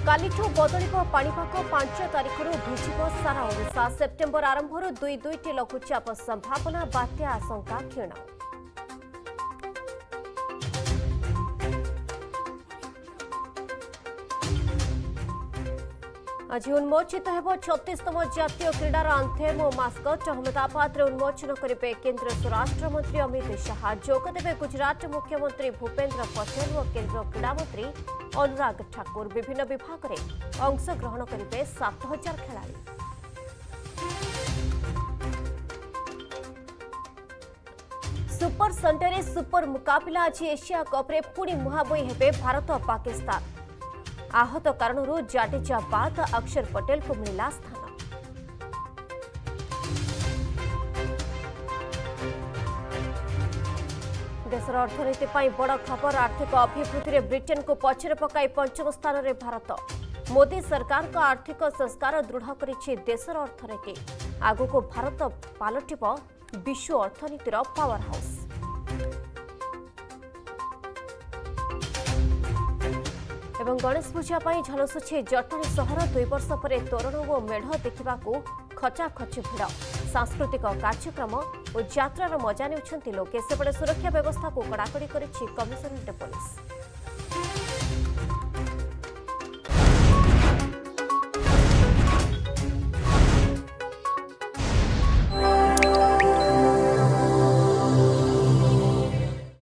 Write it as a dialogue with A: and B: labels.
A: कालिठू बदलिब पाणीपाग 5 तारिखर भिजिब सारा ओडिशा। सेप्टेम्बर आरंभर दुईटी लघुचाप संभावना, बात्या आशंका क्षीण। आज उन्मोचित होब 36तम जातीय क्रीडार आंथेम और मास्कट। अहमदाबाद उन्मोचन करेंगे केन्द्र स्वराष्ट्र मंत्री अमित शाह। जोगदेवे गुजरात मुख्यमंत्री भूपेन्द्र पटेल और केन्द्र क्रीड़ा मंत्री अनुराग ठाकुर। विभिन्न विभाग में अंशग्रहण करेंगे 7000 खेलाड़ी। सुपर संडे सुपर मुकाबला। आज एशिया कप्रे पुणी मुहांबोई हेबे भारत और पाकिस्तान। आहत कारणरू जाडेजा बाद अक्षर पटेल को मिला स्थान। देशर अर्थनीति बड़ खबर। आर्थिक अभिवृद्धि ब्रिटेन को पछरे पकाई पंचम स्थान में भारत। मोदी सरकार का आर्थिक संस्कार दृढ़ करिछि देशर अर्थनीति। आगको भारत पालटिब विश्व अर्थनीतिर पावर हाउस। एवं गणेश पूजा झलसुछि जटणी सहर। 2 वर्ष पर तोरण और मेढ़ देखा खचाखच भिड़। सांस्कृतिक कार्यक्रम और यात्रार मजा नेउछन्ति लोके। सेपटे सुरक्षा व्यवस्था को कड़ाकड़ी करिछि कमिशनरेट पुलिस।